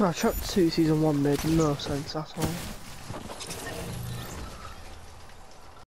Chapter 2 Season 1 made no sense at all.